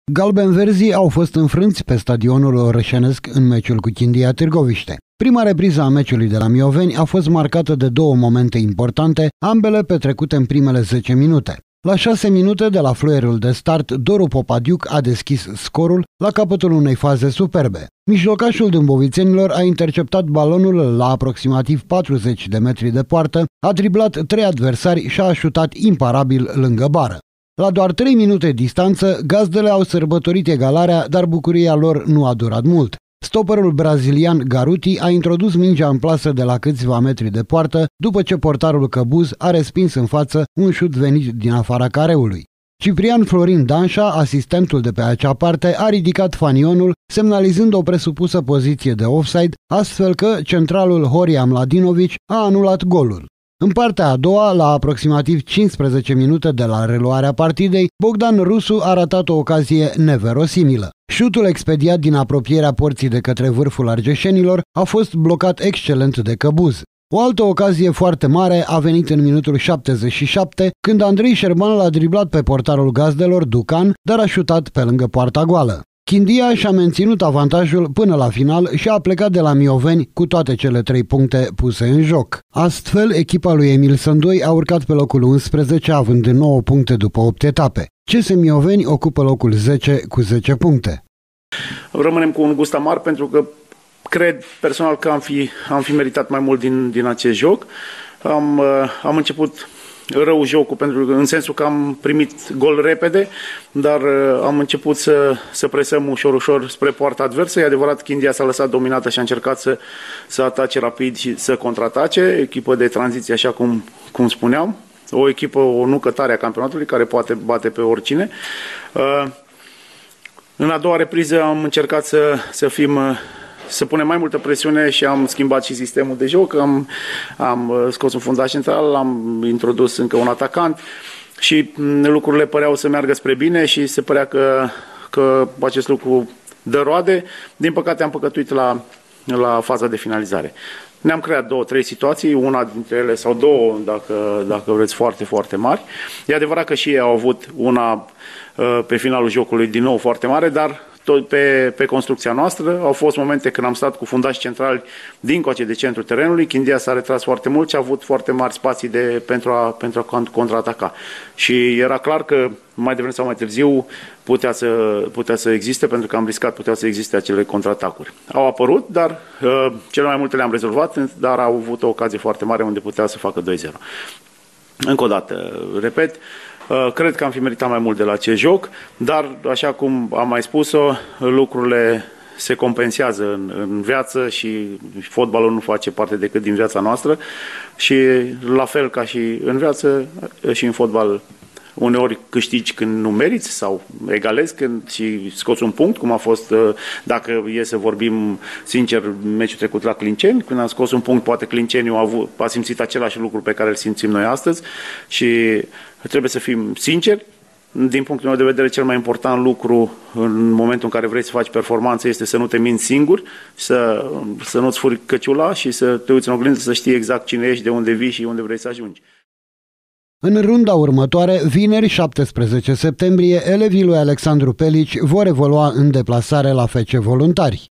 Galben-verzii au fost înfrânți pe stadionul orășenesc în meciul cu Chindia Târgoviște. Prima repriză a meciului de la Mioveni a fost marcată de două momente importante, ambele petrecute în primele 10 minute. La 6 minute de la fluierul de start, Doru Popadiuc a deschis scorul la capătul unei faze superbe. Mijlocașul dâmbovițenilor a interceptat balonul la aproximativ 40 de metri de poartă, a driblat 3 adversari și a șutat imparabil lângă bară. La doar 3 minute distanță, gazdele au sărbătorit egalarea, dar bucuria lor nu a durat mult. Stopperul brazilian Garuti a introdus mingea în plasă de la câțiva metri de poartă, după ce portarul Căbuz a respins în față un șut venit din afara careului. Ciprian Florin Danșa, asistentul de pe acea parte, a ridicat fanionul, semnalizând o presupusă poziție de offside, astfel că centralul Horia Mladinovic a anulat golul. În partea a doua, la aproximativ 15 minute de la reluarea partidei, Bogdan Rusu a ratat o ocazie neverosimilă. Șutul expediat din apropierea porții de către vârful argeșenilor a fost blocat excelent de Căbuz. O altă ocazie foarte mare a venit în minutul 77, când Andrei Șerban l-a driblat pe portarul gazdelor Ducan, dar a șutat pe lângă poarta goală. Chindia și-a menținut avantajul până la final și a plecat de la Mioveni cu toate cele 3 puncte puse în joc. Astfel, echipa lui Emil Sândoi a urcat pe locul 11, având 9 puncte după 8 etape. CS Mioveni ocupă locul 10 cu 10 puncte. Rămânem cu un gust amar pentru că cred personal că am fi meritat mai mult din acest joc. Am început rău jocul, pentru că, în sensul că am primit gol repede, dar am început să presăm ușor spre poarta adversă. E adevărat, Chindia s-a lăsat dominată și a încercat să atace rapid și să contraatace. Echipă de tranziție, așa cum spuneam. O echipă, o nucă tare a campionatului, care poate bate pe oricine. În a doua repriză am încercat să punem mai multă presiune și am schimbat și sistemul de joc, am scos un fundaș central, am introdus încă un atacant și lucrurile păreau să meargă spre bine și se părea că acest lucru dă roade. Din păcate am păcătuit la faza de finalizare. Ne-am creat 2-3 situații, una dintre ele, sau două, dacă vreți, foarte, foarte mari. E adevărat că și ei au avut una pe finalul jocului din nou foarte mare, dar tot pe construcția noastră. Au fost momente când am stat cu fundași centrali dincoace de centrul terenului. Chindia s-a retras foarte mult și a avut foarte mari spații pentru a contraataca. Și era clar că mai devreme sau mai târziu putea să existe, pentru că am riscat, puteau să existe acele contraatacuri. Au apărut, dar cele mai multe le-am rezolvat, dar au avut o ocazie foarte mare unde putea să facă 2-0. Încă o dată, repet, cred că am fi meritat mai mult de la acest joc, dar, așa cum am mai spus-o, lucrurile se compensează în viață și fotbalul nu face parte decât din viața noastră și, la fel ca și în viață, și în fotbal, uneori câștigi când nu meriți sau egalezi când și scoți un punct, cum a fost, dacă e să vorbim sincer, meciul trecut la Clinceni. Când am scos un punct, poate Clinceniu a simțit același lucru pe care îl simțim noi astăzi și trebuie să fim sinceri. Din punctul meu de vedere, cel mai important lucru în momentul în care vrei să faci performanță este să nu te minți singur, să nu-ți furi căciula și să te uiți în oglindă, să știi exact cine ești, de unde vii și unde vrei să ajungi. În runda următoare, vineri 17 septembrie, elevii lui Alexandru Pelici vor evolua în deplasare la FC Voluntari.